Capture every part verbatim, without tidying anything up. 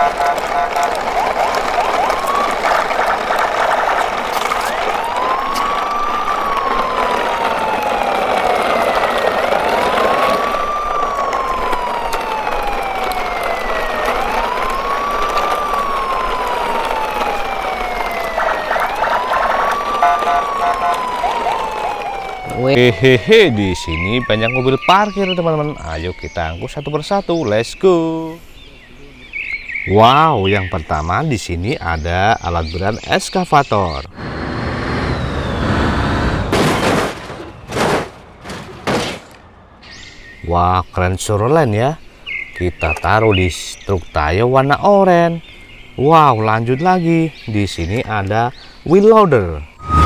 Hehehe, di sini banyak mobil parkir teman-teman. Ayo kita angkut satu persatu. Let's go. Wow, yang pertama di sini ada alat berat eskavator. Wah, keren Shoreline ya. Kita taruh di truk Tayo warna oranye. Wow, lanjut lagi. Di sini ada wheel loader.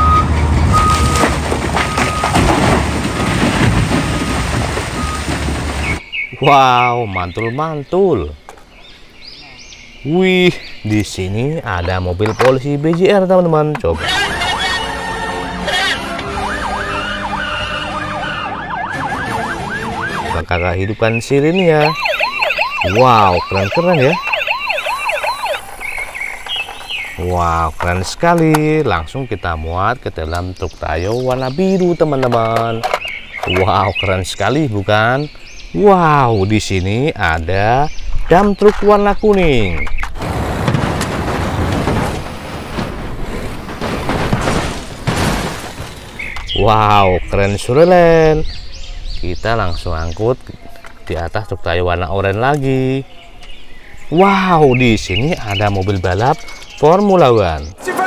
Wow, mantul-mantul. Wih, di sini ada mobil polisi B J R teman-teman. Coba. Kakak hidupkan sirinnya. Wow, keren-keren ya. Wow, keren sekali. Langsung kita muat ke dalam truk Tayo warna biru teman-teman. Wow, keren sekali bukan? Wow, di sini ada dump truk warna kuning. Wow, keren Shoreline. Kita langsung angkut di atas truk Tayo warna oranye lagi. Wow, di sini ada mobil balap Formula One.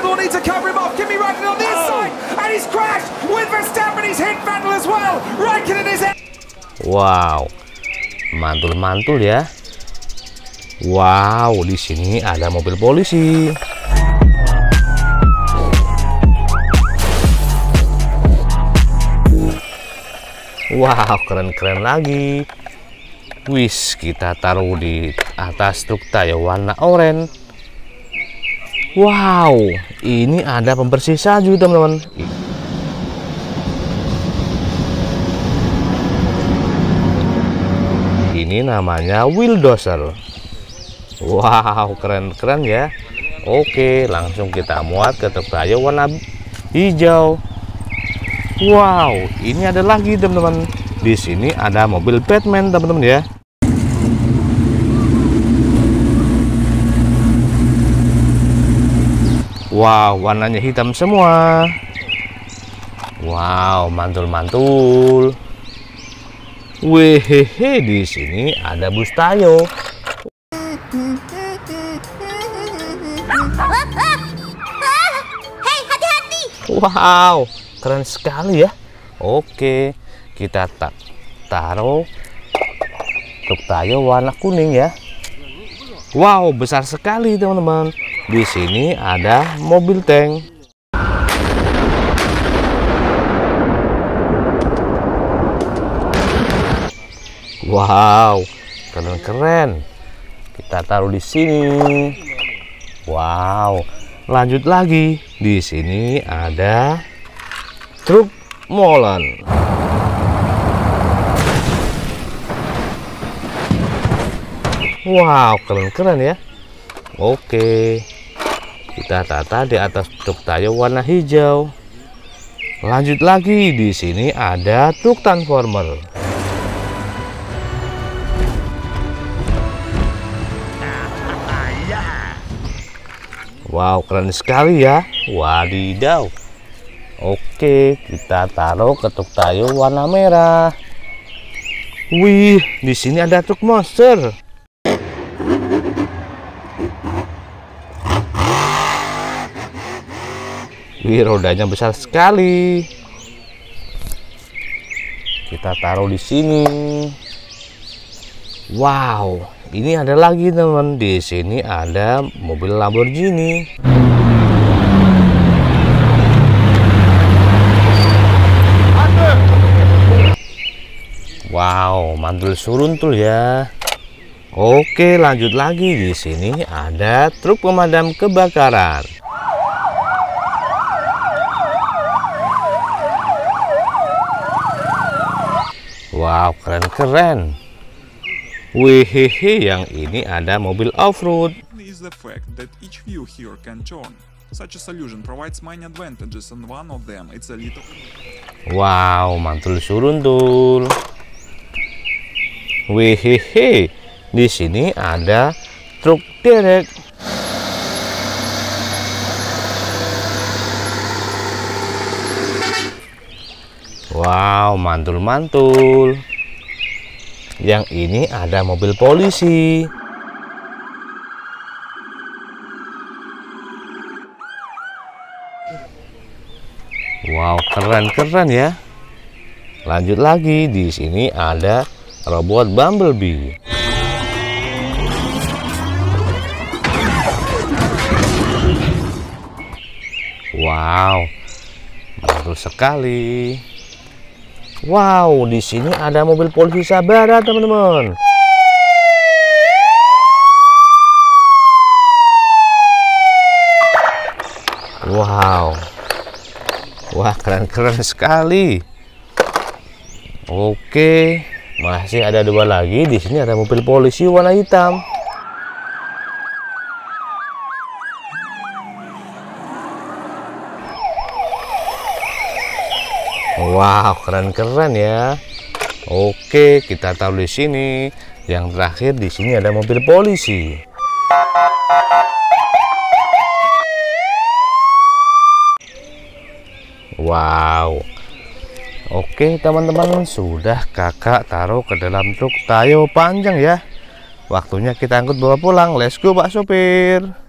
Wow, mantul-mantul ya. Wow, di sini ada mobil polisi. Wow, keren-keren lagi. Wis, kita taruh di atas truk Tayo warna oranye. Wow, ini ada pembersih salju teman-teman. Ini namanya wheeldozer. Wow, keren-keren ya. Oke, langsung kita muat ke truk Tayo warna hijau. Wow, ini ada lagi teman-teman. Di sini ada mobil Batman teman-teman ya. Wow, warnanya hitam semua. Wow, mantul-mantul. Wehehe, di sini ada bus Tayo. Hei, hati-hati. Wow, keren sekali ya. Oke, kita tak taruh truk Tayo warna kuning ya. Wow, besar sekali teman-teman. Di sini ada mobil tank. Wow, keren-keren. Kita taruh di sini. Wow, lanjut lagi. Di sini ada truk molen. Wow, keren-keren ya. Oke, kita tata di atas truk Tayo warna hijau. Lanjut lagi, di sini ada truk transformer. Wow, keren sekali ya. Wadidaw. Oke, kita taruh ke truk Tayo warna merah. Wih, di sini ada truk monster. Wih, rodanya besar sekali. Kita taruh di sini. Wow, ini ada lagi teman. Di sini ada mobil Lamborghini. Wow, mantul suruntul ya. Oke, lanjut lagi. Di sini ada truk pemadam kebakaran. Wow, keren-keren. Wehehe, yang ini ada mobil off-road. is the fact that each wheel here can turn. Such a solution provides many advantages, and one of them it's a little. Wow, mantul suruntul. Wehehe, di sini ada truk derek. Wow, mantul-mantul. Yang ini ada mobil polisi. Wow, keren-keren ya. Lanjut lagi, di sini ada robot Bumblebee. Wow, mantul sekali. Wow, di sini ada mobil polisi sabara, teman-teman. Wow. Wah, keren-keren sekali. Oke, masih ada dua lagi. Di sini ada mobil polisi warna hitam. Wow, keren-keren ya. Oke, kita taruh di sini. Yang terakhir di sini ada mobil polisi. Wow. Oke, teman-teman, sudah kakak taruh ke dalam truk Tayo panjang ya. Waktunya kita angkut bawa pulang. Let's go, Pak Sopir.